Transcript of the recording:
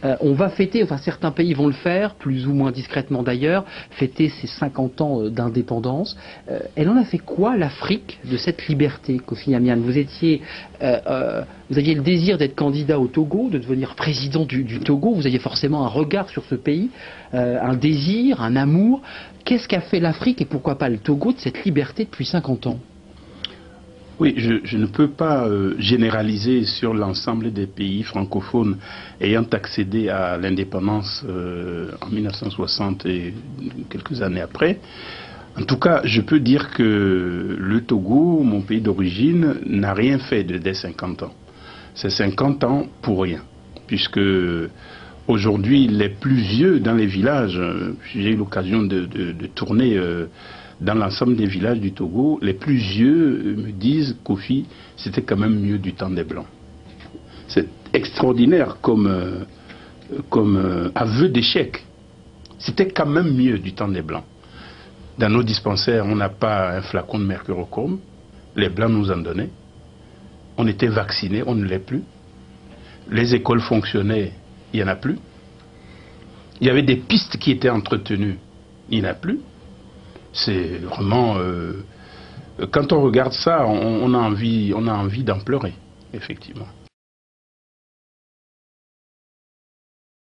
On va fêter, enfin certains pays vont le faire, plus ou moins discrètement d'ailleurs, fêter ses 50 ans d'indépendance. Elle en a fait quoi, l'Afrique, de cette liberté, Kofi Amian? Vous aviez le désir d'être candidat au Togo, de devenir président du Togo, vous aviez forcément un regard sur ce pays, un désir, un amour. Qu'est-ce qu'a fait l'Afrique et pourquoi pas le Togo de cette liberté depuis 50 ans? Oui, je ne peux pas généraliser sur l'ensemble des pays francophones ayant accédé à l'indépendance en 1960 et quelques années après. En tout cas, je peux dire que le Togo, mon pays d'origine, n'a rien fait dès 50 ans. C'est 50 ans pour rien, puisque aujourd'hui, les plus vieux dans les villages, j'ai eu l'occasion de tourner dans l'ensemble des villages du Togo, les plus vieux me disent, Kofi, c'était quand même mieux du temps des Blancs. C'est extraordinaire comme aveu d'échec. C'était quand même mieux du temps des Blancs. Dans nos dispensaires, on n'a pas un flacon de mercurochrome. Les Blancs nous en donnaient. On était vaccinés, on ne l'est plus. Les écoles fonctionnaient, il n'y en a plus. Il y avait des pistes qui étaient entretenues, il n'y en a plus. C'est vraiment... quand on regarde ça, on a envie d'en pleurer, effectivement.